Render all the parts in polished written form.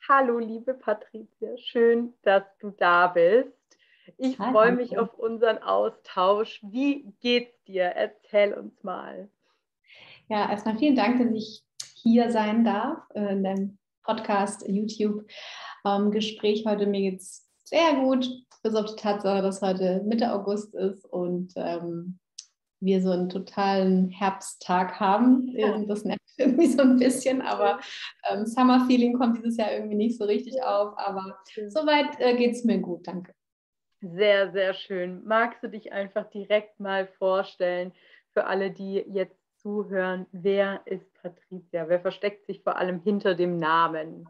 Hallo, liebe Patricia, schön, dass du da bist. Ich freue mich Hallo. auf unseren Austausch. Wie geht's dir? Erzähl uns mal. Ja, erstmal vielen Dank, dass ich hier sein darf in deinem Podcast, YouTube-Gespräch heute. Mir geht es sehr gut, bis auf die Tatsache, dass heute Mitte August ist und wir so einen totalen Herbsttag haben. Das nervt irgendwie so ein bisschen, aber Summer-Feeling kommt dieses Jahr irgendwie nicht so richtig auf. Aber soweit geht es mir gut, danke. Sehr, sehr schön. Magst du dich einfach direkt mal vorstellen für alle, die jetzt zuhören? Wer ist Patricia? Wer versteckt sich vor allem hinter dem Namen?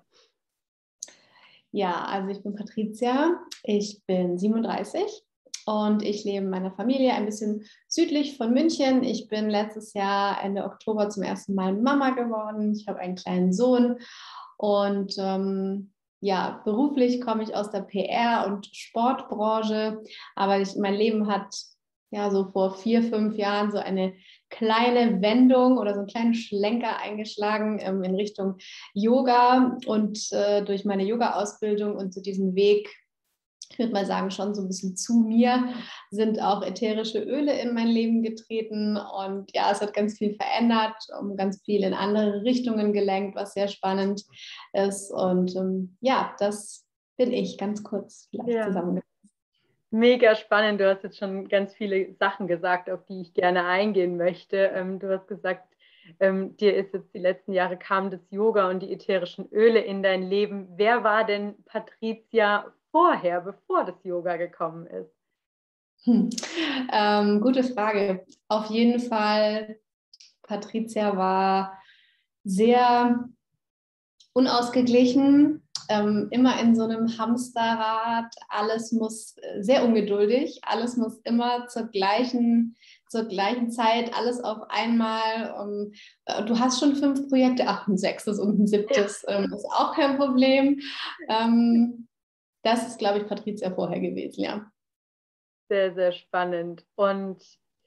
Ja, also ich bin Patricia, ich bin 37 und ich lebe mit meiner Familie ein bisschen südlich von München. Ich bin letztes Jahr Ende Oktober zum ersten Mal Mama geworden. Ich habe einen kleinen Sohn und ja, beruflich komme ich aus der PR- und Sportbranche, aber mein Leben hat ja so vor 4, 5 Jahren so eine kleine Wendung oder so einen kleinen Schlenker eingeschlagen in Richtung Yoga und durch meine Yoga-Ausbildung und zu diesem Weg, ich würde mal sagen, schon so ein bisschen zu mir, sind auch ätherische Öle in mein Leben getreten. Und ja, es hat ganz viel verändert, ganz viel in andere Richtungen gelenkt, was sehr spannend ist. Und ja, das bin ich ganz kurz vielleicht Ja. zusammengefasst. Mega spannend. Du hast jetzt schon ganz viele Sachen gesagt, auf die ich gerne eingehen möchte. Du hast gesagt, dir ist jetzt die letzten Jahre kam das Yoga und die ätherischen Öle in dein Leben. Wer war denn Patricia vorher, bevor das Yoga gekommen ist? Gute Frage. Auf jeden Fall, Patricia war sehr unausgeglichen, immer in so einem Hamsterrad. Alles muss sehr ungeduldig, alles muss immer zur gleichen Zeit, alles auf einmal. Du hast schon 5 Projekte, ach, ein sechstes und ein siebtes ist auch kein Problem. Das ist, glaube ich, Patricia vorher gewesen, ja. Sehr, sehr spannend. Und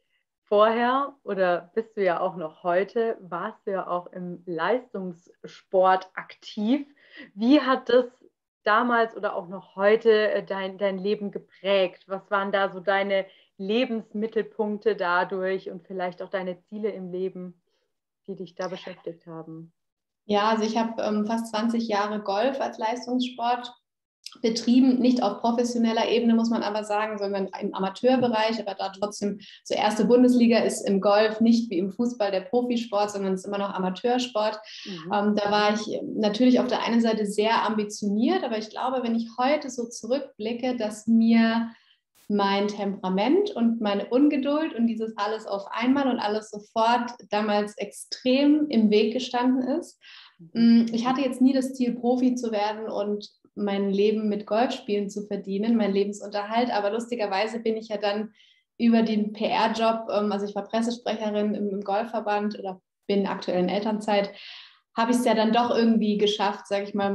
vorher oder bist du ja auch noch heute, warst du ja auch im Leistungssport aktiv. Wie hat das damals oder auch noch heute dein Leben geprägt? Was waren da so deine Lebensmittelpunkte dadurch und vielleicht auch deine Ziele im Leben, die dich da beschäftigt haben? Ja, also ich habe fast 20 Jahre Golf als Leistungssport betrieben, nicht auf professioneller Ebene, muss man aber sagen, sondern im Amateurbereich, aber da trotzdem, so erste Bundesliga ist im Golf nicht wie im Fußball der Profisport, sondern es ist immer noch Amateursport. Da war ich natürlich auf der einen Seite sehr ambitioniert, aber ich glaube, wenn ich heute so zurückblicke, dass mir mein Temperament und meine Ungeduld und dieses alles auf einmal und alles sofort damals extrem im Weg gestanden ist. Ich hatte jetzt nie das Ziel, Profi zu werden und mein Leben mit Golfspielen zu verdienen, mein Lebensunterhalt. Aber lustigerweise bin ich ja dann über den PR-Job, also ich war Pressesprecherin im Golfverband oder bin aktuell in Elternzeit, habe ich es ja dann doch irgendwie geschafft, sage ich mal,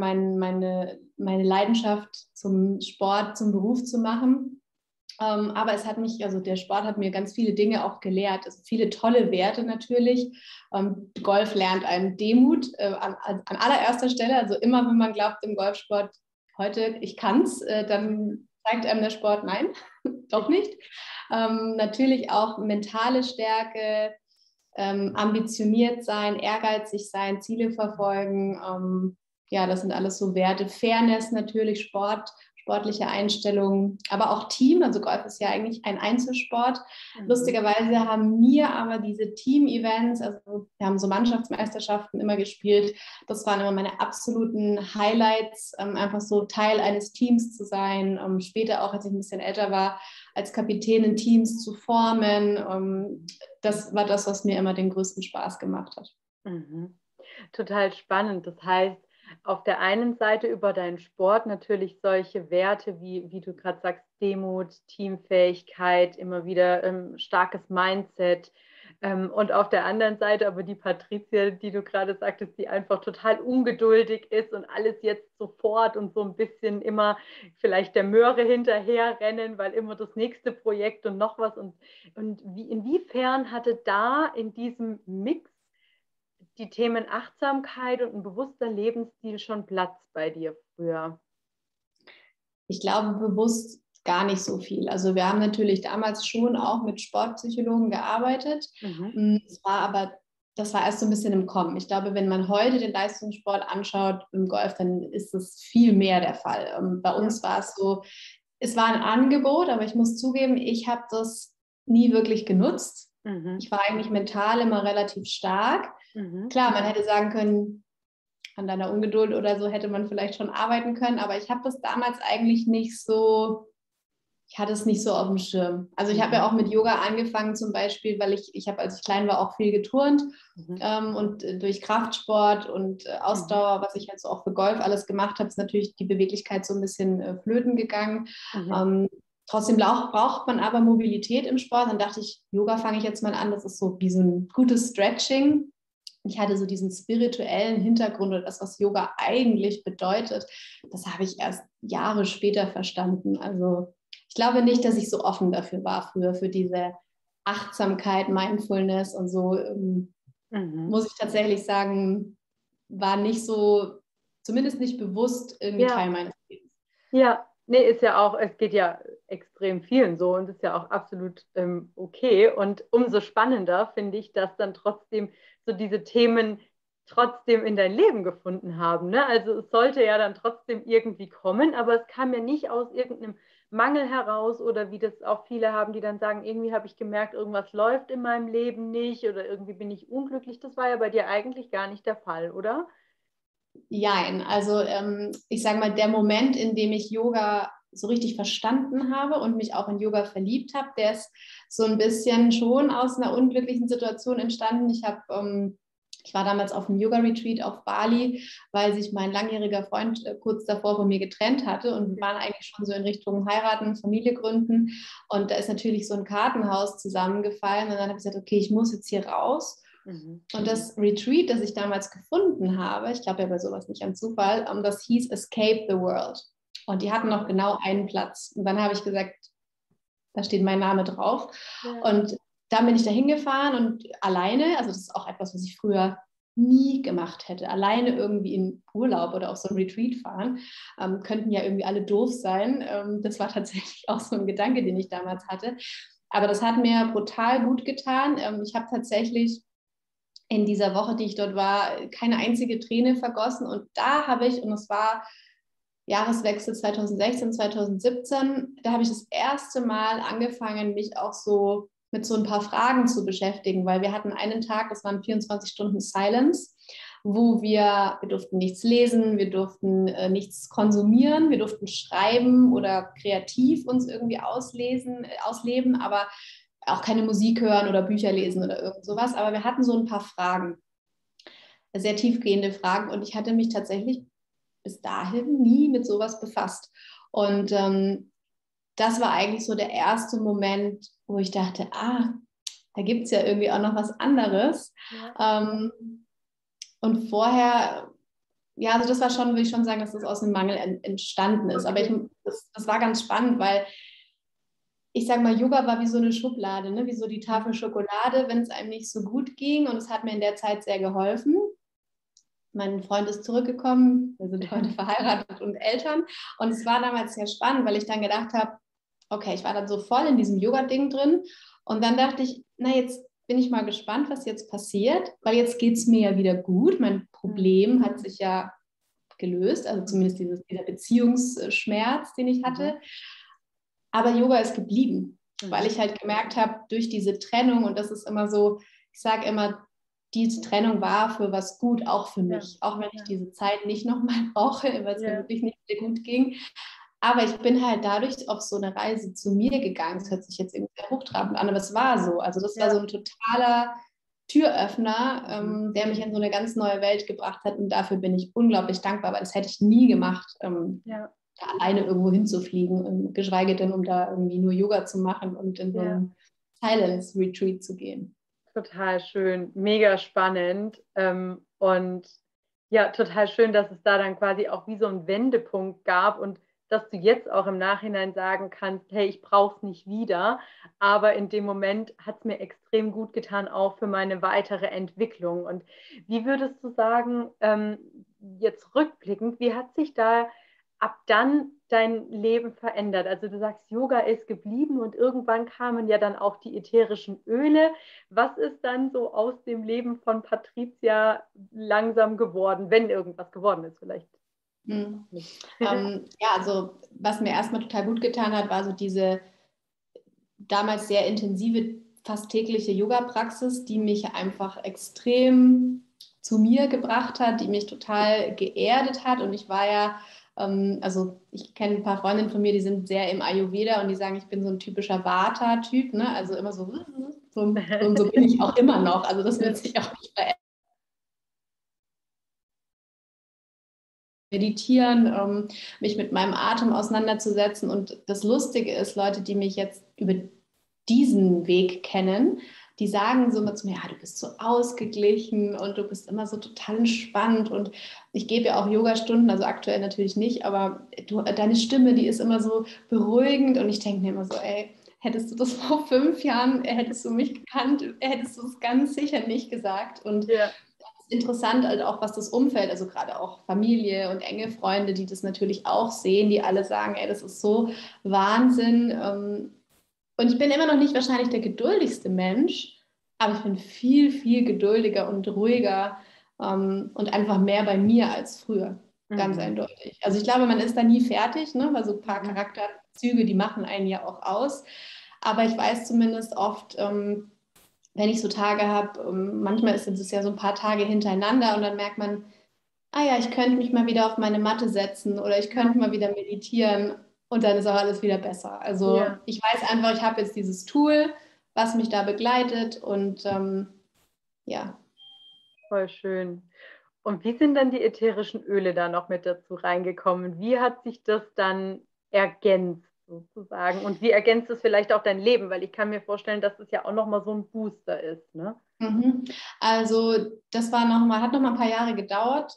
meine Leidenschaft zum Sport, zum Beruf zu machen. Aber es hat mich, also der Sport hat mir ganz viele Dinge auch gelehrt, also viele tolle Werte natürlich. Golf lernt einen Demut an allererster Stelle. Also immer, wenn man glaubt im Golfsport, heute ich kann's, dann zeigt einem der Sport, nein, doch nicht. Natürlich auch mentale Stärke, ambitioniert sein, ehrgeizig sein, Ziele verfolgen. Ja, das sind alles so Werte. Fairness natürlich, sportliche Einstellungen, aber auch Team. Also Golf ist ja eigentlich ein Einzelsport. Lustigerweise haben mir aber diese Team-Events, also wir haben so Mannschaftsmeisterschaften immer gespielt, das waren immer meine absoluten Highlights, einfach so Teil eines Teams zu sein. Später auch, als ich ein bisschen älter war, als Kapitänin Teams zu formen. Das war das, was mir immer den größten Spaß gemacht hat. Mhm. Total spannend. Das heißt, auf der einen Seite über deinen Sport natürlich solche Werte wie du gerade sagst, Demut, Teamfähigkeit, immer wieder starkes Mindset. Und auf der anderen Seite aber die Patricia, die du gerade sagtest, die einfach total ungeduldig ist und alles jetzt sofort und so ein bisschen immer vielleicht der Möhre hinterherrennen, weil immer das nächste Projekt und noch was. Und inwiefern hatte da in diesem Mix die Themen Achtsamkeit und ein bewusster Lebensstil schon Platz bei dir früher? Ich glaube bewusst gar nicht so viel. Also wir haben natürlich damals schon auch mit Sportpsychologen gearbeitet. Mhm. Das war erst so ein bisschen im Kommen. Ich glaube, wenn man heute den Leistungssport anschaut im Golf, dann ist es viel mehr der Fall. Bei Ja. uns war es so, es war ein Angebot, aber ich muss zugeben, ich habe das nie wirklich genutzt. Mhm. Ich war eigentlich mental immer relativ stark. Mhm. Klar, man hätte sagen können, an deiner Ungeduld oder so hätte man vielleicht schon arbeiten können, aber ich habe das damals eigentlich nicht so, ich hatte es nicht so auf dem Schirm. Also ich habe ja auch mit Yoga angefangen zum Beispiel, weil ich habe, als ich klein war, auch viel geturnt Mhm. und durch Kraftsport und Ausdauer, was ich halt so auch für Golf alles gemacht habe, ist natürlich die Beweglichkeit so ein bisschen flöten gegangen. Mhm. Trotzdem braucht man aber Mobilität im Sport. Dann dachte ich, Yoga fange ich jetzt mal an. Das ist so wie so ein gutes Stretching. Ich hatte so diesen spirituellen Hintergrund oder das, was Yoga eigentlich bedeutet, das habe ich erst Jahre später verstanden. Also ich glaube nicht, dass ich so offen dafür war früher, für diese Achtsamkeit, Mindfulness und so. Mhm. Muss ich tatsächlich sagen, war nicht so, zumindest nicht bewusst irgendwie Ja. Teil meines Lebens. Ja, nee, ist ja auch, es geht ja extrem vielen so und ist ja auch absolut okay. Und umso spannender finde ich, dass dann trotzdem so diese Themen trotzdem in dein Leben gefunden haben. Ne? Also es sollte ja dann trotzdem irgendwie kommen, aber es kam ja nicht aus irgendeinem Mangel heraus oder wie das auch viele haben, die dann sagen, irgendwie habe ich gemerkt, irgendwas läuft in meinem Leben nicht oder irgendwie bin ich unglücklich. Das war ja bei dir eigentlich gar nicht der Fall, oder? Jein, also ich sage mal, der Moment, in dem ich Yoga so richtig verstanden habe und mich auch in Yoga verliebt habe, der ist so ein bisschen schon aus einer unglücklichen Situation entstanden. Ich war damals auf einem Yoga-Retreat auf Bali, weil sich mein langjähriger Freund kurz davor von mir getrennt hatte und wir waren eigentlich schon so in Richtung heiraten, Familie gründen und da ist natürlich so ein Kartenhaus zusammengefallen und dann habe ich gesagt, okay, ich muss jetzt hier raus. Mhm. Und das Retreat, das ich damals gefunden habe, ich glaube ja bei sowas nicht an Zufall, das hieß Escape the World. Und die hatten noch genau einen Platz. Und dann habe ich gesagt, da steht mein Name drauf. Ja. Und dann bin ich da hingefahren und alleine, also das ist auch etwas, was ich früher nie gemacht hätte, alleine irgendwie in Urlaub oder auf so ein Retreat fahren, könnten ja irgendwie alle doof sein. Das war tatsächlich auch so ein Gedanke, den ich damals hatte. Aber das hat mir brutal gut getan. Ich habe tatsächlich in dieser Woche, die ich dort war, keine einzige Träne vergossen. Und da habe ich, und es war Jahreswechsel 2016, 2017, da habe ich das erste Mal angefangen, mich auch so mit so ein paar Fragen zu beschäftigen, weil wir hatten einen Tag, das waren 24 Stunden Silence, wo wir durften nichts lesen, wir durften nichts konsumieren, wir durften schreiben oder kreativ uns irgendwie ausleben, aber auch keine Musik hören oder Bücher lesen oder irgend sowas. Aber wir hatten so ein paar Fragen, sehr tiefgehende Fragen und ich hatte mich tatsächlich bis dahin nie mit sowas befasst. Und das war eigentlich so der erste Moment, wo ich dachte, da gibt es ja irgendwie auch noch was anderes. Ja. Und vorher, ja, also das war schon, würde ich schon sagen, dass das aus einem Mangel entstanden ist. Okay. Aber das war ganz spannend, weil ich sage mal, Yoga war wie so eine Schublade, ne? Wie so die Tafel Schokolade, wenn es einem nicht so gut ging. Und es hat mir in der Zeit sehr geholfen. Mein Freund ist zurückgekommen, wir sind heute verheiratet und Eltern. Und es war damals sehr spannend, weil ich dann gedacht habe, okay, ich war dann so voll in diesem Yoga-Ding drin. Und dann dachte ich, na, jetzt bin ich mal gespannt, was jetzt passiert, weil jetzt geht es mir ja wieder gut. Mein Problem hat sich ja gelöst, also zumindest dieser Beziehungsschmerz, den ich hatte. Aber Yoga ist geblieben, weil ich halt gemerkt habe, durch diese Trennung, und das ist immer so, ich sage immer, diese Trennung war für was gut, auch für mich. Auch wenn ich diese Zeit nicht nochmal brauche, weil es mir wirklich nicht mehr gut ging. Aber ich bin halt dadurch auf so eine Reise zu mir gegangen. Das hört sich jetzt irgendwie sehr hochtrabend an, aber es war so. Also das war so ein totaler Türöffner, der mich in so eine ganz neue Welt gebracht hat. Und dafür bin ich unglaublich dankbar, weil das hätte ich nie gemacht, da alleine irgendwo hinzufliegen, geschweige denn, um da irgendwie nur Yoga zu machen und in so einen Silence-Retreat zu gehen. Total schön, mega spannend und ja, total schön, dass es da dann quasi auch wie so einen Wendepunkt gab und dass du jetzt auch im Nachhinein sagen kannst, hey, ich brauche es nicht wieder, aber in dem Moment hat es mir extrem gut getan, auch für meine weitere Entwicklung. Und wie würdest du sagen, jetzt rückblickend, wie hat sich da ab dann dein Leben verändert? Also du sagst, Yoga ist geblieben und irgendwann kamen ja dann auch die ätherischen Öle. Was ist dann so aus dem Leben von Patricia langsam geworden, wenn irgendwas geworden ist vielleicht? Nicht. Ja, also was mir erstmal total gut getan hat, war so diese damals sehr intensive, fast tägliche Yoga-Praxis, die mich einfach extrem zu mir gebracht hat, die mich total geerdet hat. Und ich war ja, also ich kenne ein paar Freundinnen von mir, die sind sehr im Ayurveda und die sagen, ich bin so ein typischer Vata-Typ, ne? Also immer so, und so bin ich auch immer noch. Also das wird sich auch nicht verändern. Meditieren, mich mit meinem Atem auseinanderzusetzen. Und das Lustige ist, Leute, die mich jetzt über diesen Weg kennen, die sagen so immer zu mir, ja, du bist so ausgeglichen und du bist immer so total entspannt. Und ich gebe ja auch Yogastunden, also aktuell natürlich nicht, aber deine Stimme, die ist immer so beruhigend. Und ich denke mir immer so, ey, hättest du das vor 5 Jahren, hättest du mich gekannt, hättest du es ganz sicher nicht gesagt. Und ja. interessant halt auch, was das Umfeld, also gerade auch Familie und enge Freunde, die das natürlich auch sehen, die alle sagen, ey, das ist so Wahnsinn. Und ich bin immer noch nicht wahrscheinlich der geduldigste Mensch, aber ich bin viel, viel geduldiger und ruhiger und einfach mehr bei mir als früher. Ganz eindeutig. Also ich glaube, man ist da nie fertig, ne? Weil so ein paar Charakterzüge, die machen einen ja auch aus. Aber ich weiß zumindest oft, wenn ich so Tage habe, manchmal ist es ja so ein paar Tage hintereinander und dann merkt man, ah ja, ich könnte mich mal wieder auf meine Matte setzen oder ich könnte mal wieder meditieren und dann ist auch alles wieder besser. Also Ja. ich weiß einfach, ich habe jetzt dieses Tool, was mich da begleitet und ja. Voll schön. Und wie sind dann die ätherischen Öle da noch mit dazu reingekommen? Wie hat sich das dann ergänzt sozusagen? Und wie ergänzt es vielleicht auch dein Leben? Weil ich kann mir vorstellen, dass es ja auch nochmal so ein Booster ist, ne? Also das war hat noch mal ein paar Jahre gedauert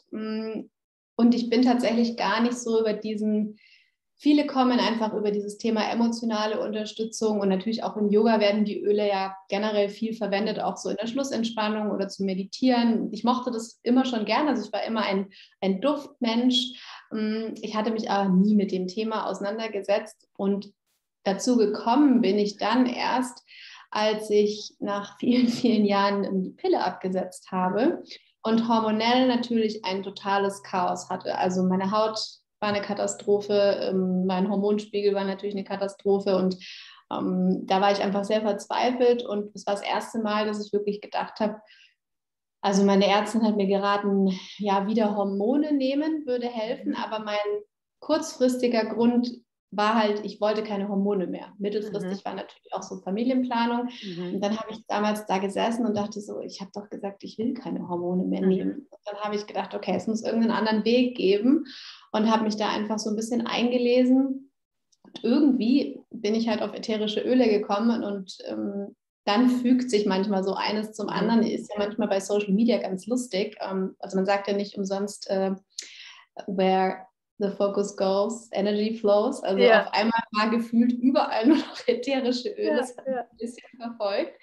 und ich bin tatsächlich gar nicht so über viele kommen einfach über dieses Thema emotionale Unterstützung und natürlich auch im Yoga werden die Öle ja generell viel verwendet, auch so in der Schlussentspannung oder zum Meditieren. Ich mochte das immer schon gerne, also ich war immer ein Duftmensch. Ich hatte mich aber nie mit dem Thema auseinandergesetzt und dazu gekommen bin ich dann erst, als ich nach vielen, vielen Jahren die Pille abgesetzt habe und hormonell natürlich ein totales Chaos hatte. Also meine Haut war eine Katastrophe, mein Hormonspiegel war natürlich eine Katastrophe und da war ich einfach sehr verzweifelt und es war das erste Mal, dass ich wirklich gedacht habe, also meine Ärztin hat mir geraten, ja, wieder Hormone nehmen würde helfen, aber mein kurzfristiger Grund war halt, ich wollte keine Hormone mehr. Mittelfristig war natürlich auch so Familienplanung. Und dann habe ich damals da gesessen und dachte so, ich habe doch gesagt, ich will keine Hormone mehr nehmen. Und dann habe ich gedacht, okay, es muss irgendeinen anderen Weg geben und habe mich da einfach so ein bisschen eingelesen. Und irgendwie bin ich halt auf ätherische Öle gekommen und dann fügt sich manchmal so eines zum anderen. Ist ja manchmal bei Social Media ganz lustig. Also man sagt ja nicht umsonst, where the focus goes, energy flows. Also auf einmal war gefühlt überall nur noch ätherische Öle. Das hat mich ein bisschen verfolgt.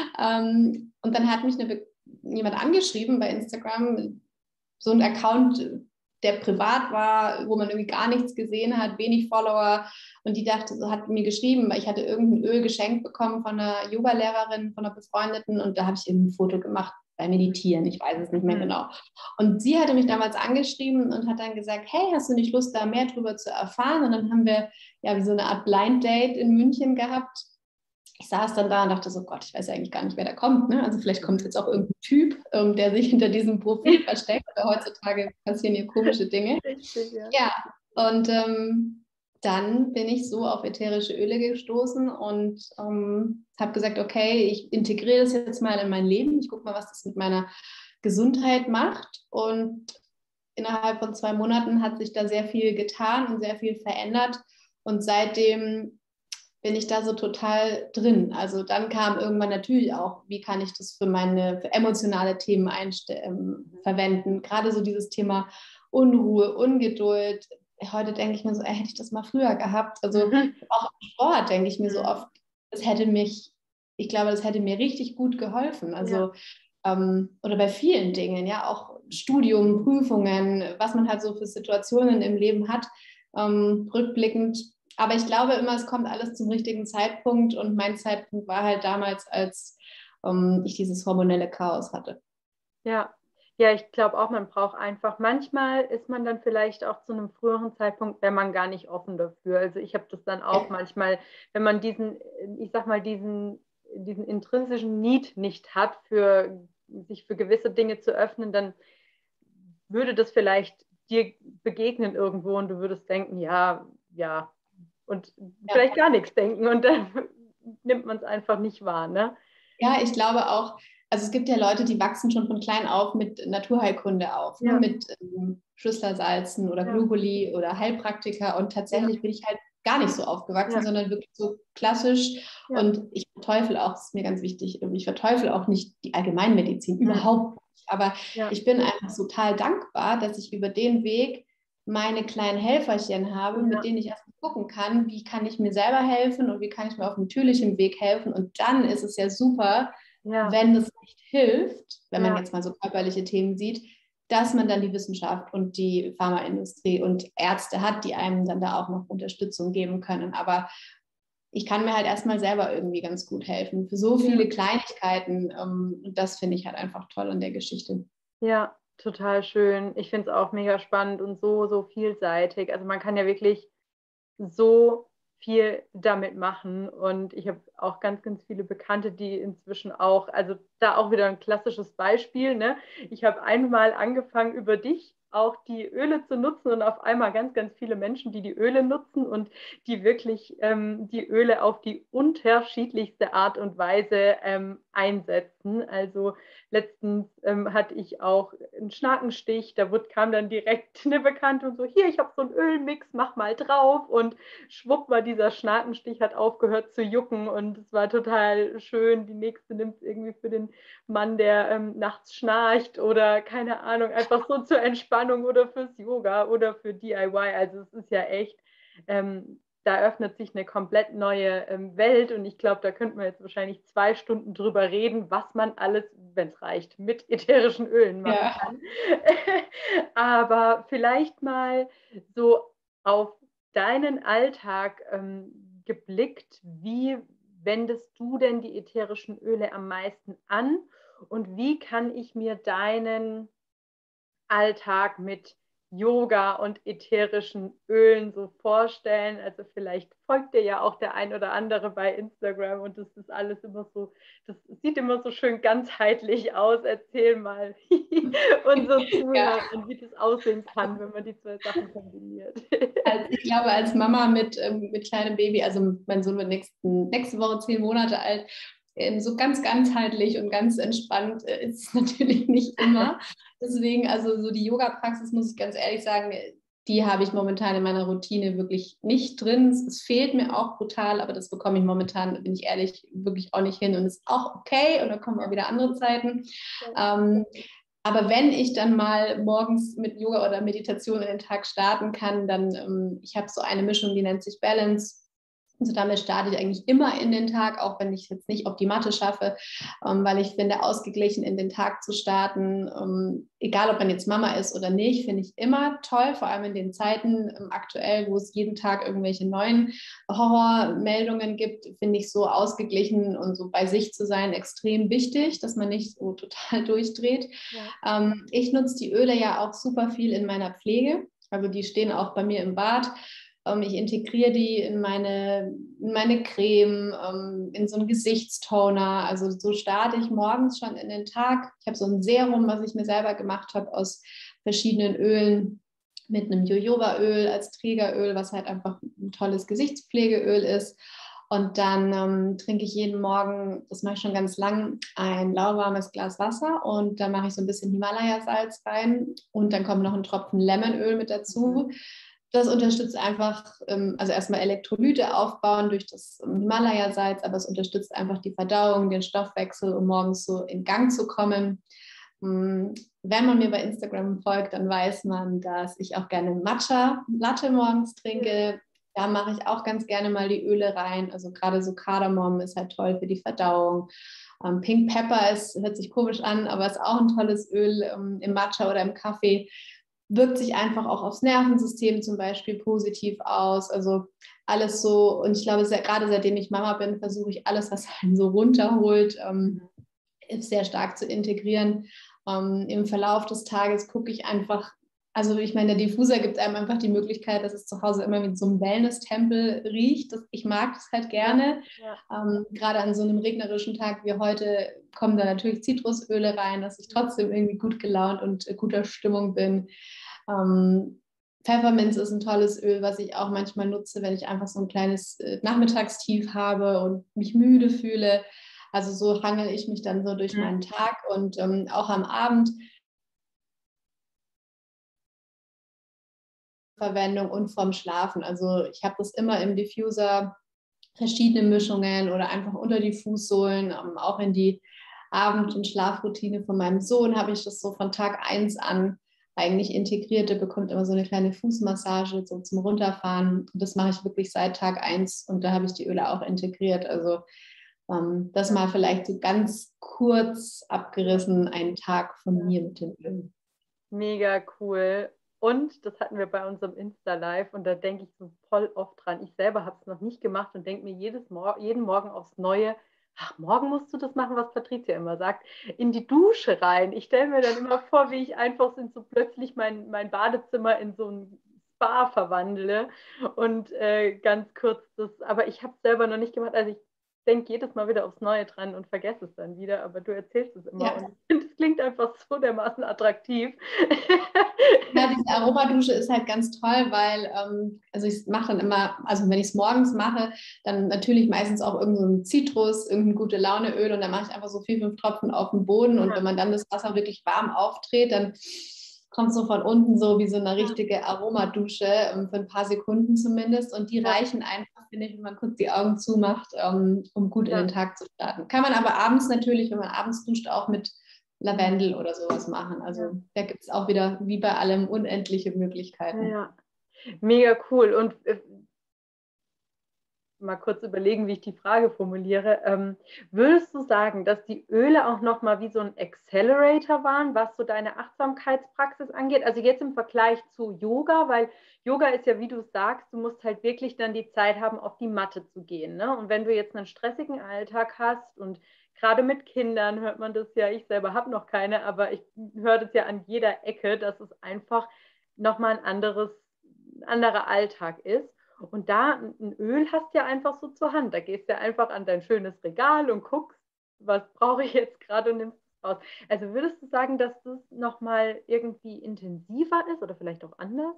Und dann hat mich jemand angeschrieben bei Instagram, so ein Account, der privat war, wo man irgendwie gar nichts gesehen hat, wenig Follower. Und die hat mir geschrieben, weil ich hatte irgendein Öl geschenkt bekommen von einer Yoga-Lehrerin, von einer Befreundeten. Und da habe ich eben ein Foto gemacht bei Meditieren, ich weiß es nicht mehr genau. Und sie hatte mich damals angeschrieben und hat dann gesagt, hey, hast du nicht Lust, da mehr drüber zu erfahren? Und dann haben wir ja wie so eine Art Blind Date in München gehabt. Ich saß dann da und dachte so, Gott, ich weiß eigentlich gar nicht, wer da kommt. Ne? Also vielleicht kommt jetzt auch irgendein Typ, der sich hinter diesem Profil versteckt. Aber heutzutage passieren hier komische Dinge. Richtig, ja. Und dann bin ich so auf ätherische Öle gestoßen und habe gesagt, okay, ich integriere das jetzt mal in mein Leben. Ich gucke mal, was das mit meiner Gesundheit macht. Und innerhalb von 2 Monaten hat sich da sehr viel getan und sehr viel verändert. Und seitdem bin ich da so total drin. Also dann kam irgendwann natürlich auch, wie kann ich das für emotionale Themen verwenden. Gerade so dieses Thema Unruhe, Ungeduld, heute denke ich mir so, hätte ich das mal früher gehabt. Also auch im Sport denke ich mir so oft, ich glaube, das hätte mir richtig gut geholfen. Also oder bei vielen Dingen, ja, auch Studium, Prüfungen, was man halt so für Situationen im Leben hat, rückblickend. Aber ich glaube immer, es kommt alles zum richtigen Zeitpunkt und mein Zeitpunkt war halt damals, als ich dieses hormonelle Chaos hatte. Ja, ja, ich glaube auch, man braucht einfach, manchmal ist man dann vielleicht auch zu einem früheren Zeitpunkt, wäre man gar nicht offen dafür. Also ich habe das dann auch manchmal, wenn man diesen, ich sag mal, diesen intrinsischen Need nicht hat, sich für gewisse Dinge zu öffnen, dann würde das vielleicht dir begegnen irgendwo und du würdest denken, ja, ja, und vielleicht gar nichts denken und dann nimmt man es einfach nicht wahr, ne? Ja, ich glaube auch, also es gibt ja Leute, die wachsen schon von klein auf mit Naturheilkunde auf, ne? Mit Schüsslersalzen oder Globuli oder Heilpraktiker und tatsächlich bin ich halt gar nicht so aufgewachsen, sondern wirklich so klassisch und ich verteufel auch, das ist mir ganz wichtig, ich verteufel auch nicht die Allgemeinmedizin, überhaupt nicht, aber ich bin einfach total dankbar, dass ich über den Weg meine kleinen Helferchen habe, mit denen ich erstmal gucken kann, wie kann ich mir selber helfen und wie kann ich mir auf natürlichem Weg helfen. Und dann ist es ja super, wenn es nicht hilft, wenn man jetzt mal so körperliche Themen sieht, dass man dann die Wissenschaft und die Pharmaindustrie und Ärzte hat, die einem dann da auch noch Unterstützung geben können. Aber ich kann mir halt erstmal selber irgendwie ganz gut helfen für so viele Kleinigkeiten. Und das finde ich halt einfach toll an der Geschichte. Ja, total schön. Ich finde es auch mega spannend und so, so vielseitig. Also man kann ja wirklich so viel damit machen und ich habe auch ganz, ganz viele Bekannte, die inzwischen auch, also da auch wieder ein klassisches Beispiel, ne? Ich habe einmal angefangen über dich auch die Öle zu nutzen und auf einmal ganz, ganz viele Menschen, die Öle nutzen und die wirklich die Öle auf die unterschiedlichste Art und Weise einsetzen. Also letztens hatte ich auch einen Schnakenstich, da kam dann direkt eine Bekannte und so, hier, ich habe so einen Ölmix, mach mal drauf und schwupp war dieser Schnakenstich, hat aufgehört zu jucken und es war total schön. Die nächste nimmt es irgendwie für den Mann, der nachts schnarcht oder keine Ahnung, einfach so zur Entspannung oder fürs Yoga oder für DIY. Also es ist ja echt, da öffnet sich eine komplett neue Welt und ich glaube, da könnten wir jetzt wahrscheinlich 2 Stunden drüber reden, was man alles, wenn es reicht, mit ätherischen Ölen machen kann. Aber vielleicht mal so auf deinen Alltag geblickt, wie wendest du denn die ätherischen Öle am meisten an und wie kann ich mir deinen Alltag mit Yoga und ätherischen Ölen so vorstellen? Also vielleicht folgt dir ja auch der ein oder andere bei Instagram und das ist alles immer so, das sieht immer so schön ganzheitlich aus. Erzähl mal unseren Zuhörern, wie das aussehen kann, wenn man die 2 Sachen kombiniert. Also ich glaube, als Mama mit kleinem Baby, also mein Sohn wird nächste Woche 10 Monate alt, so ganz ganzheitlich und ganz entspannt ist es natürlich nicht immer. Deswegen, also so die Yoga-Praxis, muss ich ganz ehrlich sagen, die habe ich momentan in meiner Routine wirklich nicht drin. Es fehlt mir auch brutal, aber das bekomme ich momentan, bin ich ehrlich, wirklich auch nicht hin und ist auch okay und dann kommen auch wieder andere Zeiten. Aber wenn ich dann mal morgens mit Yoga oder Meditation in den Tag starten kann, dann, ich habe so eine Mischung, die nennt sich Balance. Also damit starte ich eigentlich immer in den Tag, auch wenn ich es jetzt nicht auf die Matte schaffe, weil ich finde, ausgeglichen in den Tag zu starten, egal ob man jetzt Mama ist oder nicht, finde ich immer toll, vor allem in den Zeiten aktuell, wo es jeden Tag irgendwelche neuen Horrormeldungen gibt, finde ich so ausgeglichen und so bei sich zu sein extrem wichtig, dass man nicht so total durchdreht. Ich nutze die Öle ja auch super viel in meiner Pflege, also die stehen auch bei mir im Bad. Ich integriere die in meine Creme, in so einen Gesichtstoner. Also so starte ich morgens schon in den Tag. Ich habe so ein Serum, was ich mir selber gemacht habe aus verschiedenen Ölen mit einem Jojobaöl als Trägeröl, was halt einfach ein tolles Gesichtspflegeöl ist. Und dann trinke ich jeden Morgen, das mache ich schon ganz lang, ein lauwarmes Glas Wasser und da mache ich so ein bisschen Himalaya-Salz rein und dann kommt noch ein Tropfen Lemonöl mit dazu. Das unterstützt einfach, also erstmal Elektrolyte aufbauen durch das Himalaya-Salz, aber es unterstützt einfach die Verdauung, den Stoffwechsel, um morgens so in Gang zu kommen. Wenn man mir bei Instagram folgt, dann weiß man, dass ich auch gerne Matcha-Latte morgens trinke. Da mache ich auch ganz gerne mal die Öle rein. Also gerade so Kardamom ist halt toll für die Verdauung. Pink Pepper hört sich komisch an, aber ist auch ein tolles Öl im Matcha oder im Kaffee. Wirkt sich einfach auch aufs Nervensystem zum Beispiel positiv aus. Also alles so, und ich glaube, gerade seitdem ich Mama bin, versuche ich alles, was einen so runterholt, sehr stark zu integrieren. Im Verlauf des Tages gucke ich einfach, also ich meine, der Diffuser gibt einem einfach die Möglichkeit, dass es zu Hause immer wie so ein Wellness-Tempel riecht. Ich mag das halt gerne. Gerade an so einem regnerischen Tag wie heute kommen da natürlich Zitrusöle rein, dass ich trotzdem irgendwie gut gelaunt und guter Stimmung bin. Pfefferminz ist ein tolles Öl, was ich auch manchmal nutze, wenn ich einfach so ein kleines Nachmittagstief habe und mich müde fühle. Also so hangel ich mich dann so durch meinen Tag und auch am Abend Verwendung und vorm Schlafen. Also ich habe das immer im Diffuser, verschiedene Mischungen oder einfach unter die Fußsohlen, auch in die Abend- und Schlafroutine von meinem Sohn habe ich das so von Tag 1 an eigentlich integriert. Der bekommt immer so eine kleine Fußmassage so zum Runterfahren. Und das mache ich wirklich seit Tag 1 und da habe ich die Öle auch integriert. Also das mal vielleicht so ganz kurz abgerissen, einen Tag von mir mit den Ölen. Mega cool. Und das hatten wir bei unserem Insta-Live und da denke ich so voll oft dran. Ich selber habe es noch nicht gemacht und denke mir jeden Morgen aufs Neue, ach, morgen musst du das machen, was Patricia immer sagt, in die Dusche rein. Ich stelle mir dann immer vor, wie ich einfach so plötzlich mein Badezimmer in so ein Spa verwandle und ganz kurz das, aber ich habe es selber noch nicht gemacht. Also ich denke jedes Mal wieder aufs Neue dran und vergesse es dann wieder, aber du erzählst es immer und ich finde, es klingt einfach so dermaßen attraktiv. Ja, diese Aromadusche ist halt ganz toll, weil, also ich mache dann immer, also wenn ich es morgens mache, dann natürlich meistens auch irgend so ein Zitrus, irgendein gute Launeöl und dann mache ich einfach so 4, 5 Tropfen auf den Boden und wenn man dann das Wasser wirklich warm aufdreht, dann kommt so von unten so wie so eine richtige Aromadusche, für ein paar Sekunden zumindest und die reichen einfach, finde ich, wenn man kurz die Augen zumacht, um gut in den Tag zu starten. Kann man aber abends natürlich, wenn man abends duscht, auch mit Lavendel oder sowas machen. Also da gibt es auch wieder, wie bei allem, unendliche Möglichkeiten. Ja, mega cool. Und mal kurz überlegen, wie ich die Frage formuliere. Würdest du sagen, dass die Öle auch nochmal wie so ein Accelerator waren, was so deine Achtsamkeitspraxis angeht? Also jetzt im Vergleich zu Yoga, weil Yoga ist ja, wie du sagst, du musst halt wirklich dann die Zeit haben, auf die Matte zu gehen. Ne? Und wenn du jetzt einen stressigen Alltag hast und gerade mit Kindern hört man das ja, ich selber habe noch keine, aber ich höre das ja an jeder Ecke, dass es einfach nochmal ein anderer Alltag ist. Und da ein Öl hast du ja einfach so zur Hand. Da gehst du ja einfach an dein schönes Regal und guckst, was brauche ich jetzt gerade und nimmst es raus. Also würdest du sagen, dass das nochmal irgendwie intensiver ist oder vielleicht auch anders?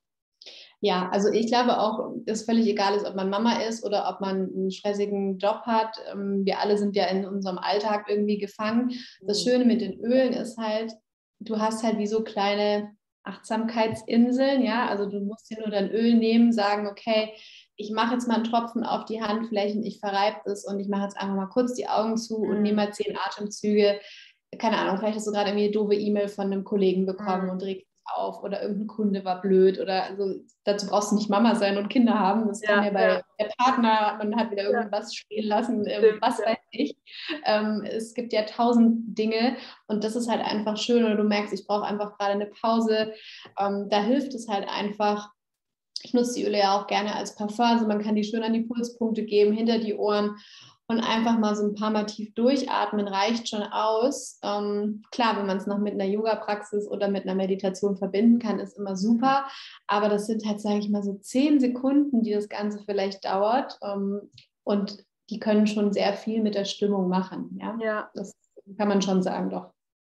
Ja, also ich glaube auch, dass völlig egal ist, ob man Mama ist oder ob man einen stressigen Job hat. Wir alle sind ja in unserem Alltag irgendwie gefangen. Das Schöne mit den Ölen ist halt, du hast halt wie so kleine Achtsamkeitsinseln, ja. Also du musst dir nur dein Öl nehmen, sagen, okay, ich mache jetzt mal einen Tropfen auf die Handflächen, ich verreibe das und ich mache jetzt einfach mal kurz die Augen zu und nehme mal 10 Atemzüge. Keine Ahnung, vielleicht hast du gerade irgendwie eine doofe E-Mail von einem Kollegen bekommen und regst dich auf oder irgendein Kunde war blöd oder also dazu brauchst du nicht Mama sein und Kinder haben. Das kann ja bei der Partner, man hat wieder irgendwas stehen lassen, was weiß ich. Es gibt ja 1000 Dinge und das ist halt einfach schön oder du merkst, ich brauche einfach gerade eine Pause. Da hilft es halt einfach. Ich nutze die Öle ja auch gerne als Parfum, also man kann die schön an die Pulspunkte geben, hinter die Ohren und einfach mal so ein paar Mal tief durchatmen reicht schon aus. Klar, wenn man es noch mit einer Yoga-Praxis oder mit einer Meditation verbinden kann, ist immer super. Aber das sind halt, sage ich mal, so 10 Sekunden, die das Ganze vielleicht dauert. Und die können schon sehr viel mit der Stimmung machen. Ja, das kann man schon sagen, doch.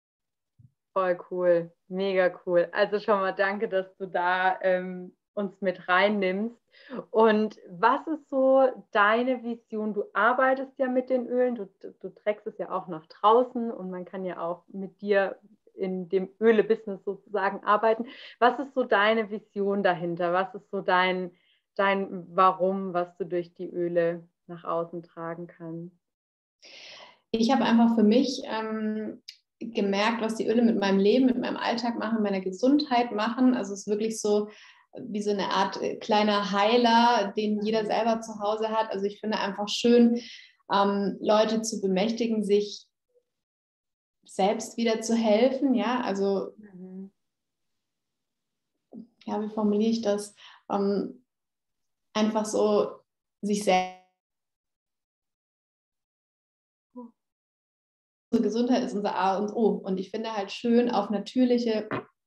Voll cool, mega cool. Also schon mal danke, dass du da uns mit reinnimmst. Und was ist so deine Vision? Du arbeitest ja mit den Ölen, du trägst es ja auch nach draußen und man kann ja auch mit dir in dem Öle-Business sozusagen arbeiten. Was ist so deine Vision dahinter? Was ist so dein Warum, was du durch die Öle nach außen tragen kannst? Ich habe einfach für mich gemerkt, was die Öle mit meinem Leben, mit meinem Alltag machen, meiner Gesundheit machen. Also es ist wirklich so wie so eine Art kleiner Heiler, den jeder selber zu Hause hat. Also ich finde einfach schön, Leute zu bemächtigen, sich selbst wieder zu helfen. Ja, also ja, wie formuliere ich das? Einfach so sich selbst. Unsere Gesundheit ist unser A und O. Und ich finde halt schön, auf natürliche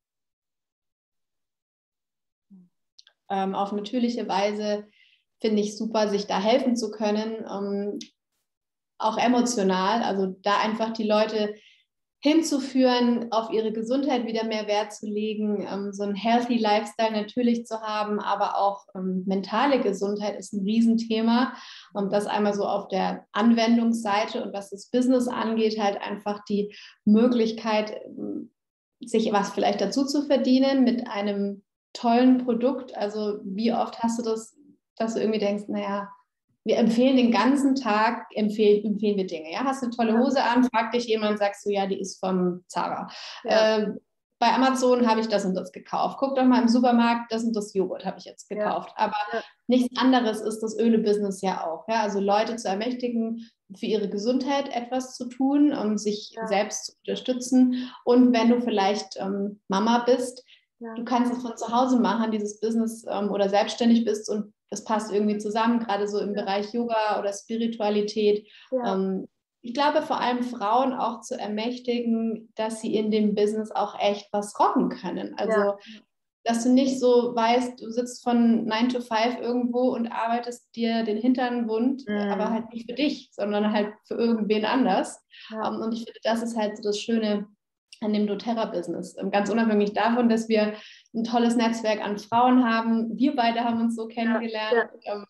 Weise finde ich super, sich da helfen zu können, auch emotional. Also da einfach die Leute hinzuführen, auf ihre Gesundheit wieder mehr Wert zu legen, so einen healthy Lifestyle natürlich zu haben, aber auch mentale Gesundheit ist ein Riesenthema. Und das einmal so auf der Anwendungsseite und was das Business angeht, halt einfach die Möglichkeit, sich was vielleicht dazu zu verdienen mit einem tollen Produkt. Also wie oft hast du das, dass du irgendwie denkst, naja, wir empfehlen den ganzen Tag, empfehlen wir Dinge. Ja? Hast du eine tolle Hose an, fragt dich jemand, sagst du, ja, die ist von Zara. Ja. Bei Amazon habe ich das und das gekauft. Guck doch mal im Supermarkt, das und das Joghurt habe ich jetzt gekauft. Ja. Aber nichts anderes ist das Öle-Business ja auch. Ja? Also Leute zu ermächtigen, für ihre Gesundheit etwas zu tun, um sich selbst zu unterstützen. Und wenn du vielleicht Mama bist, du kannst es von zu Hause machen, dieses Business oder selbstständig bist und das passt irgendwie zusammen, gerade so im Bereich Yoga oder Spiritualität. Ja. Ich glaube, vor allem Frauen auch zu ermächtigen, dass sie in dem Business auch echt was rocken können. Also, dass du nicht so weißt, du sitzt von 9 to 5 irgendwo und arbeitest dir den Hintern wund, aber halt nicht für dich, sondern halt für irgendwen anders. Ja. Und ich finde, das ist halt so das Schöne an dem doTERRA-Business. Ganz unabhängig davon, dass wir ein tolles Netzwerk an Frauen haben. Wir beide haben uns so kennengelernt.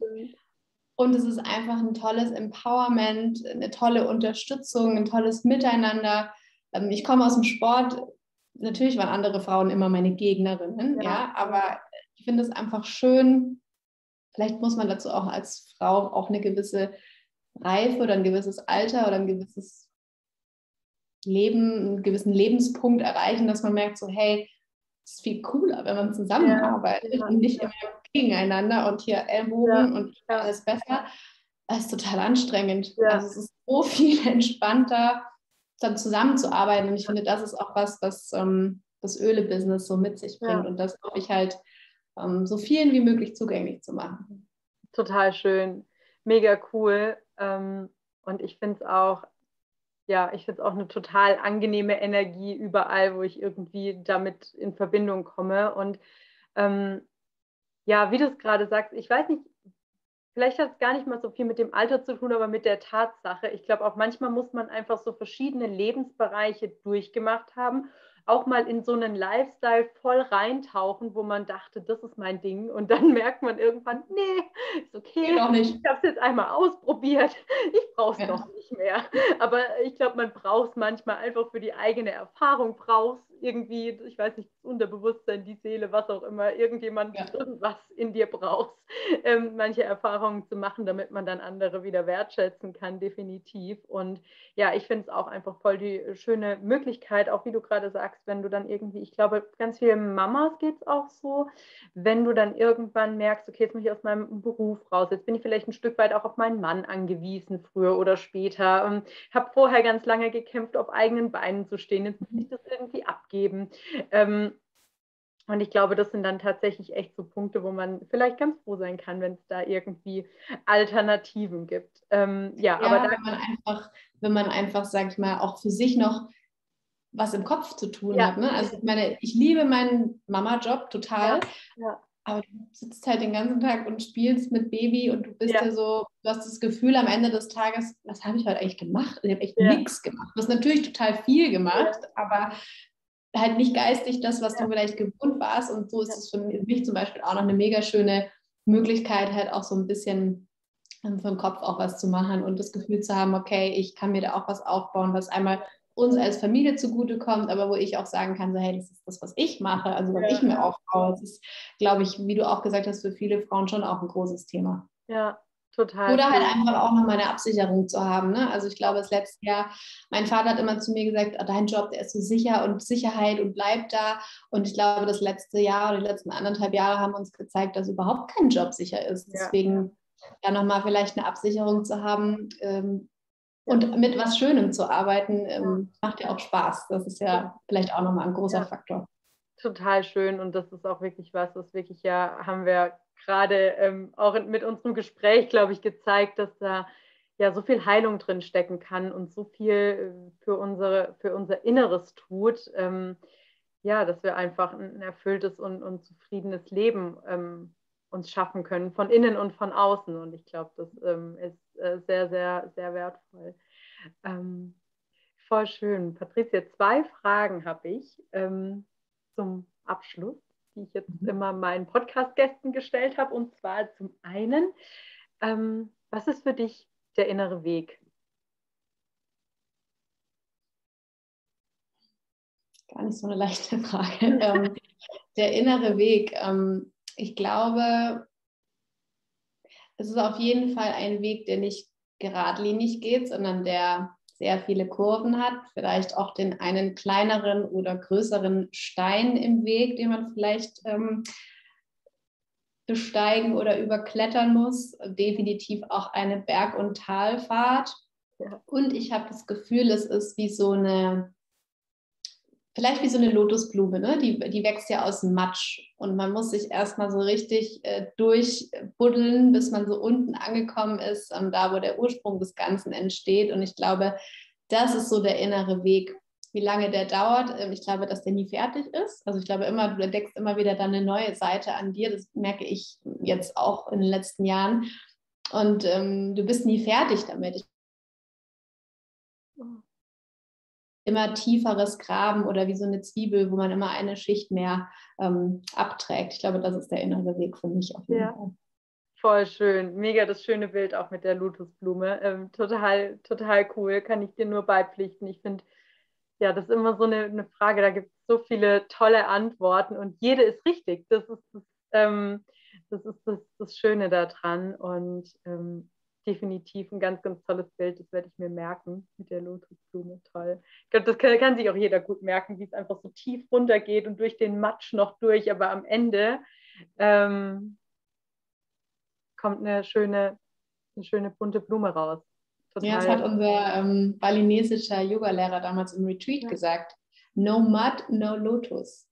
Und es ist einfach ein tolles Empowerment, eine tolle Unterstützung, ein tolles Miteinander. Ich komme aus dem Sport. Natürlich waren andere Frauen immer meine Gegnerinnen, aber ich finde es einfach schön. Vielleicht muss man dazu auch als Frau auch eine gewisse Reife oder ein gewisses Alter oder ein gewisses Leben, einen gewissen Lebenspunkt erreichen, dass man merkt, so hey, es ist viel cooler, wenn man zusammenarbeitet und nicht immer gegeneinander und hier Ellbogen und alles besser. Das ist total anstrengend. Also es ist so viel entspannter, dann zusammenzuarbeiten. Und ich finde, das ist auch was das Öle-Business so mit sich bringt. Und das hoffe ich halt so vielen wie möglich zugänglich zu machen. Total schön. Mega cool. Und ich finde es auch, ich finde es auch eine total angenehme Energie überall, wo ich irgendwie damit in Verbindung komme. Und wie du es gerade sagst, ich weiß nicht, vielleicht hat es gar nicht mal so viel mit dem Alter zu tun, aber mit der Tatsache. Ich glaube, auch manchmal muss man einfach so verschiedene Lebensbereiche durchgemacht haben, auch mal in so einen Lifestyle voll reintauchen, wo man dachte, das ist mein Ding. Und dann merkt man irgendwann, nee, ist okay, ich habe es jetzt einmal ausprobiert, ich brauche es doch nicht mehr. Aber ich glaube, man braucht es manchmal einfach für die eigene Erfahrung, braucht es irgendwie, ich weiß nicht, das Unterbewusstsein, die Seele, was auch immer, irgendjemand, irgendwas in dir braucht, manche Erfahrungen zu machen, damit man dann andere wieder wertschätzen kann, definitiv. Und ich finde es auch einfach voll die schöne Möglichkeit, auch wie du gerade sagst, wenn du dann irgendwie, ich glaube, ganz vielen Mamas geht es auch so, wenn du dann irgendwann merkst, okay, jetzt muss ich aus meinem Beruf raus, jetzt bin ich vielleicht ein Stück weit auch auf meinen Mann angewiesen, früher oder später, habe vorher ganz lange gekämpft, auf eigenen Beinen zu stehen, jetzt muss ich das irgendwie abgeben. Und ich glaube, das sind dann tatsächlich echt so Punkte, wo man vielleicht ganz froh sein kann, wenn es da irgendwie Alternativen gibt. Aber wenn man einfach, sag ich mal, auch für sich noch was im Kopf zu tun hat. Ne? Also ich meine, ich liebe meinen Mama-Job total, aber du sitzt halt den ganzen Tag und spielst mit Baby und du bist so, du hast das Gefühl am Ende des Tages, was habe ich heute eigentlich gemacht? Ich habe echt nichts gemacht. Du hast natürlich total viel gemacht, aber halt nicht geistig das, was du vielleicht gewohnt warst. Und so ist es für mich zum Beispiel auch noch eine mega schöne Möglichkeit, halt auch so ein bisschen vom Kopf auch was zu machen und das Gefühl zu haben, okay, ich kann mir da auch was aufbauen, was einmal uns als Familie zugutekommt, aber wo ich auch sagen kann, so hey, das ist das, was ich mache, also was ich mir aufbaue. Das ist, glaube ich, wie du auch gesagt hast, für viele Frauen schon auch ein großes Thema. Ja, total Oder halt cool. einfach auch nochmal eine Absicherung zu haben. Ne? Also ich glaube, das letzte Jahr, mein Vater hat immer zu mir gesagt, oh, dein Job, der ist so sicher und Sicherheit und bleibt da. Und ich glaube, das letzte Jahr oder die letzten 1,5 Jahre haben uns gezeigt, dass überhaupt kein Job sicher ist. Ja, Deswegen ja nochmal vielleicht eine Absicherung zu haben ja, und mit was Schönem zu arbeiten, ja, macht ja auch Spaß. Das ist ja vielleicht auch nochmal ein großer ja. Faktor. Total schön und das ist auch wirklich was wirklich ja, haben wir gerade auch mit unserem Gespräch, glaube ich, gezeigt, dass da ja so viel Heilung drin stecken kann und so viel für unser Inneres tut, ja, dass wir einfach ein erfülltes und zufriedenes Leben uns schaffen können, von innen und von außen. Und ich glaube, das ist sehr, sehr, sehr wertvoll. Ähm, Voll schön. Patricia, 2 Fragen habe ich zum Abschluss, die ich jetzt immer meinen Podcast-Gästen gestellt habe. Und zwar zum einen, was ist für dich der innere Weg? Gar nicht so eine leichte Frage. Der innere Weg. Ich glaube, es ist auf jeden Fall ein Weg, der nicht geradlinig geht, sondern der sehr viele Kurven hat, vielleicht auch den einen kleineren oder größeren Stein im Weg, den man vielleicht besteigen oder überklettern muss. Definitiv auch eine Berg- und Talfahrt. Ja. Und ich habe das Gefühl, es ist wie so eine, vielleicht wie so eine Lotusblume, ne? Die wächst ja aus dem Matsch und man muss sich erstmal so richtig durchbuddeln, bis man so unten angekommen ist, da wo der Ursprung des Ganzen entsteht. Und ich glaube, das ist so der innere Weg. Wie lange der dauert, ich glaube, dass der nie fertig ist. Also ich glaube immer, du entdeckst immer wieder dann eine neue Seite an dir. Das merke ich jetzt auch in den letzten Jahren. Und du bist nie fertig damit. Immer tieferes Graben oder wie so eine Zwiebel, wo man immer eine Schicht mehr abträgt. Ich glaube, das ist der innere Weg für mich auf jeden Fall. Voll schön. Mega das schöne Bild auch mit der Lotusblume. Total, total cool. Kann ich dir nur beipflichten. Ich finde, ja, das ist immer so eine Frage. Da gibt es so viele tolle Antworten und jede ist richtig. Das Schöne daran. Und definitiv ein ganz, ganz tolles Bild. Das werde ich mir merken mit der Lotusblume. Toll. Ich glaube, das kann sich auch jeder gut merken, wie es einfach so tief runtergeht und durch den Matsch noch durch. Aber am Ende kommt eine schöne bunte Blume raus. Ja, das Total. hat unser balinesischer Yogalehrer damals im Retreat gesagt. No mud, no lotus.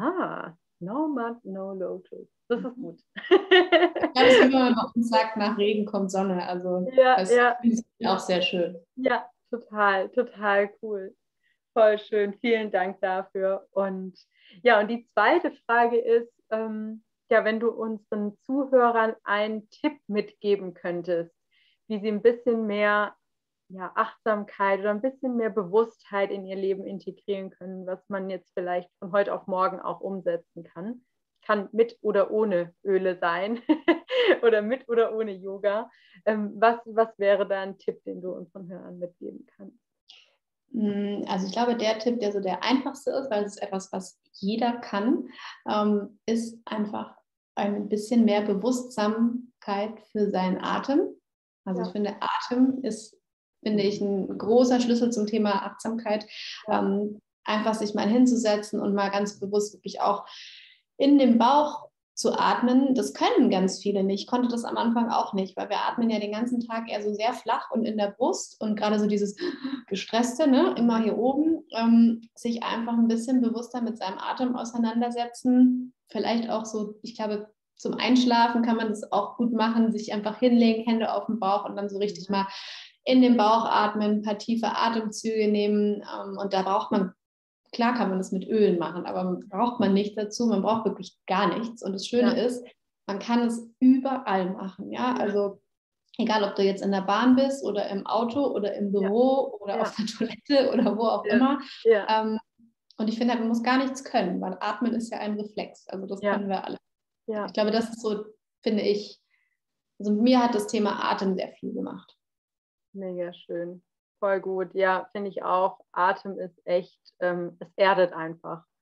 No mud, no lotus. Das ist gut. Das ist, wie man bei uns sagt, nach Regen kommt Sonne. Also Ja, das ja, ist auch sehr schön. ja, total, total cool. Voll schön. Vielen Dank dafür. Und ja, und die zweite Frage ist, ja, wenn du unseren Zuhörern einen Tipp mitgeben könntest, wie sie ein bisschen mehr ja, Achtsamkeit oder ein bisschen mehr Bewusstheit in ihr Leben integrieren können, was man jetzt vielleicht von heute auf morgen auch umsetzen kann. Kann mit oder ohne Öle sein oder mit oder ohne Yoga. Was wäre da ein Tipp, den du unseren Hörern mitgeben kannst? Also ich glaube, der Tipp, der so der einfachste ist, weil es ist etwas, was jeder kann, ist einfach ein bisschen mehr Bewusstsamkeit für seinen Atem. Also ich finde, Atem ist, finde ich, ein großer Schlüssel zum Thema Achtsamkeit. Einfach sich mal hinzusetzen und mal ganz bewusst wirklich auch in den Bauch zu atmen. Das können ganz viele nicht. Ich konnte das am Anfang auch nicht, weil wir atmen ja den ganzen Tag eher so sehr flach und in der Brust und gerade so dieses Gestresste, ne, immer hier oben, sich einfach ein bisschen bewusster mit seinem Atem auseinandersetzen. Vielleicht auch so, ich glaube, zum Einschlafen kann man das auch gut machen, sich einfach hinlegen, Hände auf den Bauch und dann so richtig mal in den Bauch atmen, ein paar tiefe Atemzüge nehmen. Und da braucht man, klar kann man das mit Ölen machen, aber braucht man nicht dazu. Man braucht wirklich gar nichts. Und das Schöne ist, man kann es überall machen. Ja, also egal, ob du jetzt in der Bahn bist oder im Auto oder im Büro oder auf der Toilette oder wo auch immer. Und ich finde halt, man muss gar nichts können, weil Atmen ist ja ein Reflex. Also das können wir alle. Ich glaube, das ist so, finde ich, also mir hat das Thema Atem sehr viel gemacht. Mega schön. Voll gut. Ja, finde ich auch. Atem ist echt, es erdet einfach.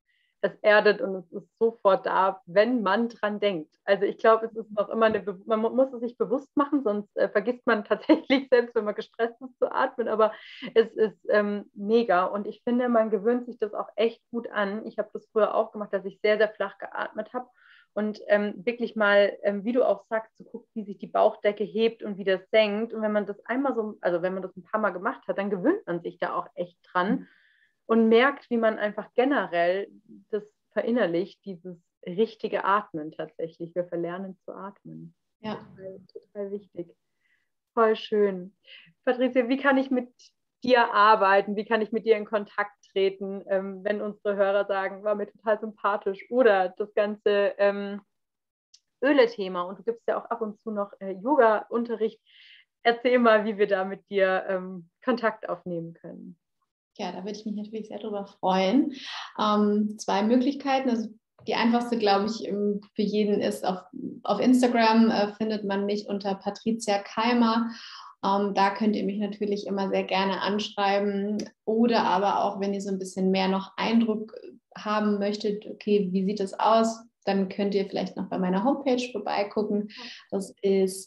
es erdet und es ist sofort da, wenn man dran denkt. Also ich glaube, es ist auch immer man muss es sich bewusst machen, sonst vergisst man tatsächlich, selbst wenn man gestresst ist, zu atmen. Aber es ist mega und ich finde, man gewöhnt sich das auch echt gut an. Ich habe das früher auch gemacht, dass ich sehr, sehr flach geatmet habe. Und wirklich mal, wie du auch sagst, zu gucken, wie sich die Bauchdecke hebt und wie das senkt. Und wenn man das einmal so, also wenn man das ein paar Mal gemacht hat, dann gewöhnt man sich da auch echt dran und merkt, wie man einfach generell das verinnerlicht, dieses richtige Atmen tatsächlich. Wir verlernen zu atmen. Ja. Total, total wichtig. Voll schön. Patricia, wie kann ich mit dir arbeiten? Wie kann ich mit dir in Kontakt treten, wenn unsere Hörer sagen, war mir total sympathisch oder das ganze Öle-Thema und du gibst ja auch ab und zu noch Yoga-Unterricht. Erzähl mal, wie wir da mit dir Kontakt aufnehmen können. Ja, da würde ich mich natürlich sehr drüber freuen. 2 Möglichkeiten. Also die einfachste, glaube ich, für jeden ist, auf Instagram findet man mich unter Patricia Keimer. Da könnt ihr mich natürlich immer sehr gerne anschreiben. Oder aber auch, wenn ihr so ein bisschen mehr noch Eindruck haben möchtet, okay, wie sieht das aus? Dann könnt ihr vielleicht noch bei meiner Homepage vorbeigucken. Das ist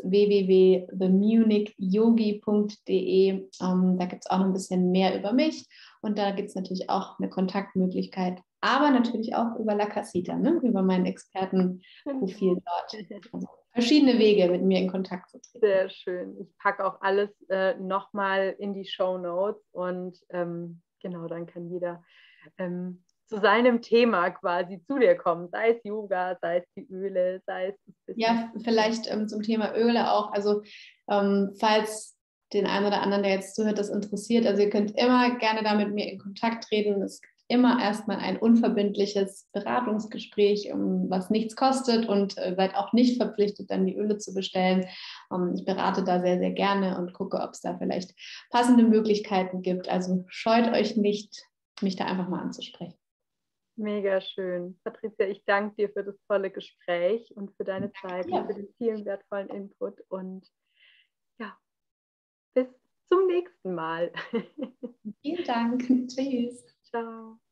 www.themunichyogi.de. Da gibt es auch noch ein bisschen mehr über mich. Und da gibt es natürlich auch eine Kontaktmöglichkeit, aber natürlich auch über La Casita, ne? Über mein Expertenprofil dort. Also verschiedene Wege, mit mir in Kontakt zu treten. Sehr schön. Ich packe auch alles nochmal in die Shownotes und genau, dann kann jeder zu seinem Thema quasi zu dir kommen, sei es Yoga, sei es die Öle, sei es das Business. Ja, vielleicht zum Thema Öle auch, also falls den einen oder anderen, der jetzt zuhört, das interessiert, also ihr könnt immer gerne da mit mir in Kontakt treten. Es gibt immer erstmal ein unverbindliches Beratungsgespräch, was nichts kostet und seid auch nicht verpflichtet, dann die Öle zu bestellen. Ich berate da sehr, sehr gerne und gucke, ob es da vielleicht passende Möglichkeiten gibt. Also scheut euch nicht, mich da einfach mal anzusprechen. Mega schön. Patricia, ich danke dir für das tolle Gespräch und für deine Zeit und für den vielen wertvollen Input. Und ja, bis zum nächsten Mal. Vielen Dank. Tschüss. Ciao.